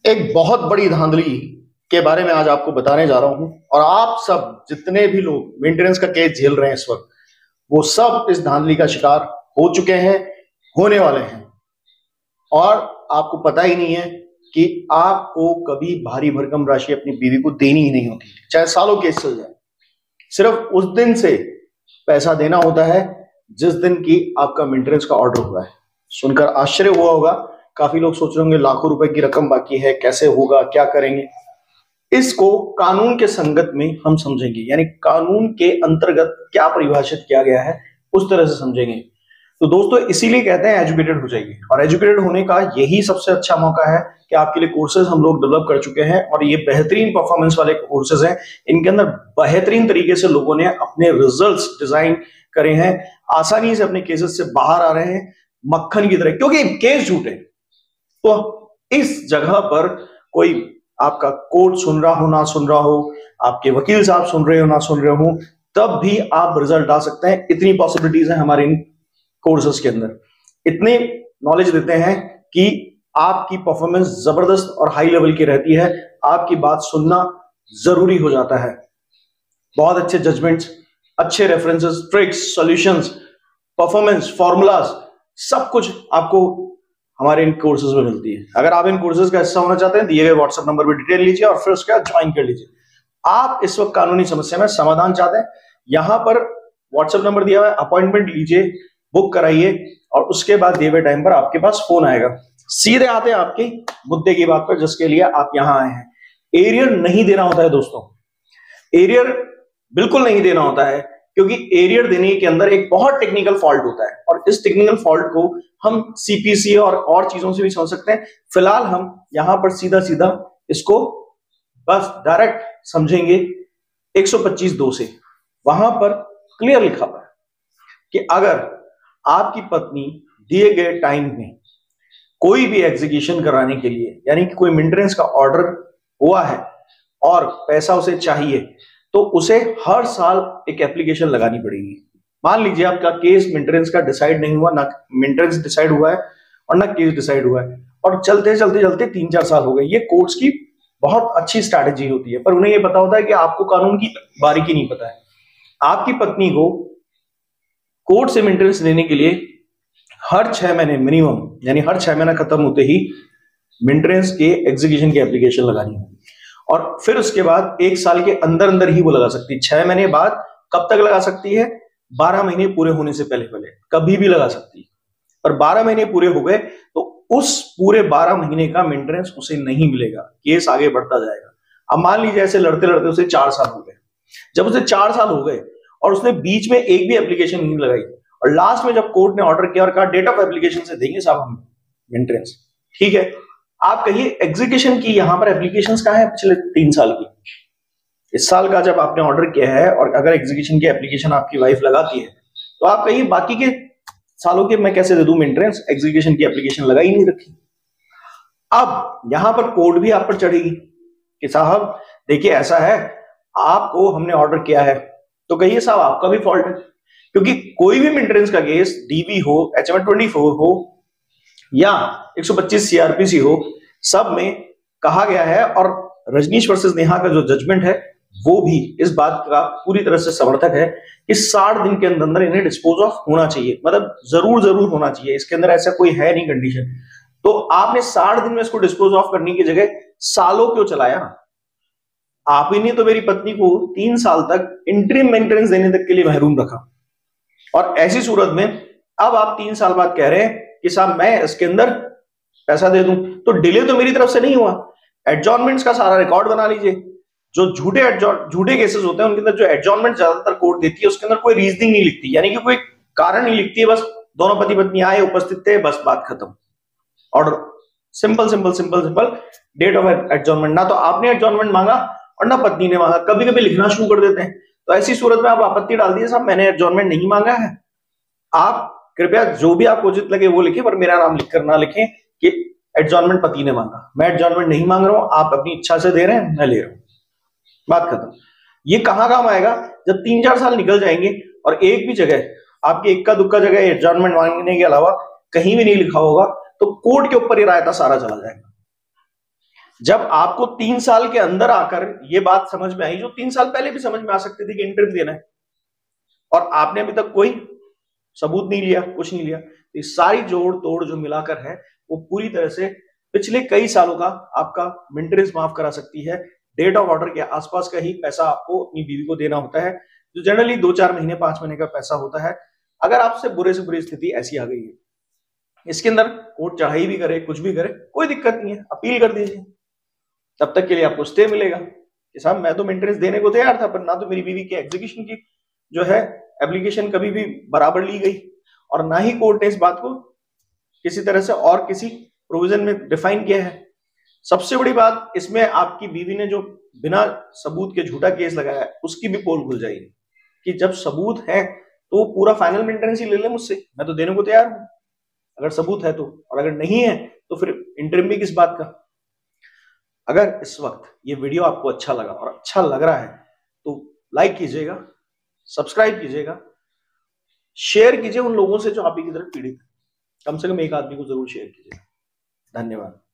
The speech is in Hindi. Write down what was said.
एक बहुत बड़ी धांधली के बारे में आज आपको बताने जा रहा हूं। और आप सब जितने भी लोग मेंटेनेंस का केस झेल रहे हैं इस वक्त, वो सब इस धांधली का शिकार हो चुके हैं, होने वाले हैं। और आपको पता ही नहीं है कि आपको कभी भारी भरकम राशि अपनी बीवी को देनी ही नहीं होती, चाहे सालों केस चल जाए। सिर्फ उस दिन से पैसा देना होता है जिस दिन की आपका मेंटेनेंस का ऑर्डर हुआ है। सुनकर आश्चर्य हुआ होगा, काफी लोग सोच रहे होंगे लाखों रुपए की रकम बाकी है, कैसे होगा, क्या करेंगे। इसको कानून के संगत में हम समझेंगे, यानी कानून के अंतर्गत क्या परिभाषित किया गया है उस तरह से समझेंगे। तो दोस्तों, इसीलिए कहते हैं एजुकेटेड हो जाइए। और एजुकेटेड होने का यही सबसे अच्छा मौका है कि आपके लिए कोर्सेज हम लोग डेवलप कर चुके हैं, और ये बेहतरीन परफॉर्मेंस वाले कोर्सेज हैं। इनके अंदर बेहतरीन तरीके से लोगों ने अपने रिजल्ट्स डिजाइन करे हैं, आसानी से अपने केसेस से बाहर आ रहे हैं मक्खन की तरह, क्योंकि केस झूठे। तो इस जगह पर कोई आपका कोर्ट सुन रहा हो ना सुन रहा हो, आपके वकील साहब सुन रहे हो ना सुन रहे हो, तब भी आप रिजल्ट ला सकते हैं। इतनी पॉसिबिलिटीज हैं हमारे इन कोर्सेज के अंदर। इतने नॉलेज देते हैं कि आपकी परफॉर्मेंस जबरदस्त और हाई लेवल की रहती है। आपकी बात सुनना जरूरी हो जाता है। बहुत अच्छे जजमेंट्स, अच्छे references, tricks, solutions, performance formulas, सब कुछ आपको हमारे इन कोर्सेज में मिलती है। अगर आप इन कोर्सेज का हिस्सा होना चाहते हैं, दिए गए व्हाट्सएप नंबर पर डिटेल लीजिए और फिर उसके बाद ज्वाइन कर लीजिए। आप इस वक्त कानूनी समस्या में समाधान चाहते हैं, यहां पर व्हाट्सएप नंबर दिया हुआ है, अपॉइंटमेंट लीजिए, बुक कराइए, और उसके बाद दिए हुए टाइम पर आपके पास फोन आएगा। सीधे आते हैं आपके मुद्दे की बात पर जिसके लिए आप यहां आए हैं। एरियर नहीं देना होता है दोस्तों, एरियर बिल्कुल नहीं देना होता है, क्योंकि एरियर देने के अंदर एक बहुत टेक्निकल फॉल्ट होता है, और इस टेक्निकल फॉल्ट को हम सीपीसी और चीजों से भी समझ सकते हैं। फिलहाल हम यहां पर सीधा सीधा इसको बस डायरेक्ट समझेंगे 125(2) से। वहां पर क्लियर लिखा हुआ है कि अगर आपकी पत्नी दिए गए टाइम में कोई भी एग्जीक्यूशन कराने के लिए, यानी कि कोई मेंटेनेंस का ऑर्डर हुआ है और पैसा उसे चाहिए, तो उसे हर साल एक एप्लीकेशन लगानी पड़ेगी। मान लीजिए आपका केस मेंटेनेंस का डिसाइड नहीं हुआ, ना मेंटेनेंस डिसाइड हुआ है और ना केस डिसाइड हुआ है, और चलते चलते चलते 3-4 साल हो गए। ये कोर्ट्स की बहुत अच्छी स्ट्रैटेजी होती है, पर उन्हें ये पता होता है कि आपको कानून की बारीकी नहीं पता है। आपकी पत्नी को कोर्ट से मेंटेनेंस लेने के लिए हर 6 महीने मिनिमम, यानी हर 6 महीना खत्म होते ही मेंटेनेंस के एग्जीक्यूशन की एप्लीकेशन लगानी होगी, और फिर उसके बाद 1 साल के अंदर अंदर ही वो लगा सकती है। 6 महीने बाद कब तक लगा सकती है? 12 महीने पूरे होने से पहले पहले कभी भी लगा सकती है। और 12 महीने पूरे हो गए तो उस पूरे 12 महीने का मेंटेनेंस उसे नहीं मिलेगा, केस आगे बढ़ता जाएगा। अब मान लीजिए ऐसे लड़ते लड़ते उसे 4 साल हो गए। जब उसे 4 साल हो गए और उसने बीच में एक भी एप्लीकेशन नहीं लगाई, और लास्ट में जब कोर्ट ने ऑर्डर किया और कहा डेट ऑफ एप्लीकेशन से देंगे साहब हम मेंटेनेंस, ठीक है, आप कहिए एग्जीक्यूशन की यहां पर एप्लीकेशंस कहां है पिछले 3 साल की? इस साल का जब आपने ऑर्डर किया है और अगर एग्जीक्यूशन की एप्लीकेशन आपकी वाइफ लगाती है, तो आप कहिए बाकी के सालों के मैं कैसे दे दूं मेंटेनेंस? एग्जीक्यूशन की एप्लीकेशन लगाई नहीं रखी। अब यहां पर कोर्ट भी आप पर चढ़ेगी कि साहब देखिए ऐसा है, आपको हमने ऑर्डर किया है, तो कहिए साहब आपका भी फॉल्ट है, क्योंकि कोई भी मेंटेनेंस का केस डीवी हो, HM24 हो या 125 सीआरपीसी हो, सब में कहा गया है, और रजनीश वर्सेस नेहा का जो जजमेंट है वो भी इस बात का पूरी तरह से समर्थक है कि 60 दिन के अंदर इन्हें डिस्पोज ऑफ होना चाहिए, मतलब जरूर होना चाहिए। इसके अंदर ऐसा कोई है नहीं कंडीशन। तो आपने 60 दिन में इसको डिस्पोज ऑफ करने की जगह सालों क्यों चलाया? आप ही ने तो मेरी पत्नी को 3 साल तक इंटरिम मेंटेनेंस देने तक के लिए महरूम रखा, और ऐसी सूरत में अब आप 3 साल बाद कह रहे हैं कि साहब मैं इसके अंदर पैसा दे दूं। तो डिले तो मेरी तरफ से नहीं हुआ। एडजॉर्नमेंट्स का सारा रिकॉर्ड बना लीजिए। जो झूठे केसेस होते हैं उनके अंदर जो एडजॉर्नमेंट ज्यादातर कोर्ट देती है, उसके अंदर कोई रीजनिंग नहीं लिखती, यानी कि कोई कारण नहीं लिखती है, बस दोनों पति पत्नी आए, उपस्थित थे, बस बात खत्म। और simple simple simple simple date of adjournment, ना तो आपने एडजॉर्नमेंट मांगा और ना पत्नी ने मांगा। कभी कभी लिखना शुरू कर देते हैं, तो ऐसी सूरत में आप आपत्ति डाल दिए, साहब मैंने एडजॉर्नमेंट नहीं मांगा है, आप कृपया जो भी आपको उचित लगे वो लिखें, पर मेरा नाम लिखकर ना लिखें कि एडजॉर्नमेंट पति ने मांगा। मैं एडजॉर्नमेंट नहीं मांग रहा हूं, आप अपनी इच्छा से दे रहे हैं, मैं ले रहा हूं, बात खत्म। ये कहां काम आएगा? जब 3-4 साल निकल जाएंगे और एक भी जगह आपकी इक्का दुक्का जगह एडजॉर्नमेंट मांगने के अलावा कहीं भी नहीं लिखा होगा, तो कोर्ट के ऊपर ये रायता सारा चला जाएगा। जब आपको 3 साल के अंदर आकर ये बात समझ में आई, जो 3 साल पहले भी समझ में आ सकती थी कि इंटरिम देना है, और आपने अभी तक कोई सबूत नहीं लिया, कुछ नहीं लिया, तो ये सारी जोड़ तोड़ जो मिलाकर है वो पूरी तरह से पिछले कई सालों का आपका मेंटेनेंस माफ करा सकती है। डेट ऑफ ऑर्डर के आसपास का ही पैसा आपको अपनी बीवी को देना होता है, जो जनरली 2-4 महीने 5 महीने का पैसा होता है। अगर आपसे बुरे से बुरी स्थिति ऐसी आ गई है, इसके अंदर कोर्ट चढ़ाई भी करे, कुछ भी करे, कोई दिक्कत नहीं है, अपील कर दीजिए, तब तक के लिए आपको स्टे मिलेगा कि साहब मैं तो मेंटेनेंस देने को तैयार था, पर ना तो मेरी बीवी की एग्जीक्यूशन की जो है एप्लीकेशन कभी भी बराबर ली गई, और ना ही कोर्ट ने इस बात को किसी तरह से और किसी प्रोविजन में डिफाइन किया है। सबसे बड़ी बात इसमें, आपकी बीवी ने जो बिना सबूत के झूठा केस लगाया है, उसकी भी पोल खुल जाएगी कि जब सबूत है तो पूरा फाइनल मेंटेनेंस ही ले ले मुझसे, मैं तो देने को तैयार हूं अगर सबूत है तो, और अगर नहीं है तो फिर इंटरिम भी किस बात का। अगर इस वक्त ये वीडियो आपको अच्छा लगा और अच्छा लग रहा है तो लाइक कीजिएगा, सब्सक्राइब कीजिएगा, शेयर कीजिए उन लोगों से जो आप ही की तरह पीड़ित है, कम से कम एक आदमी को जरूर शेयर कीजिए। धन्यवाद।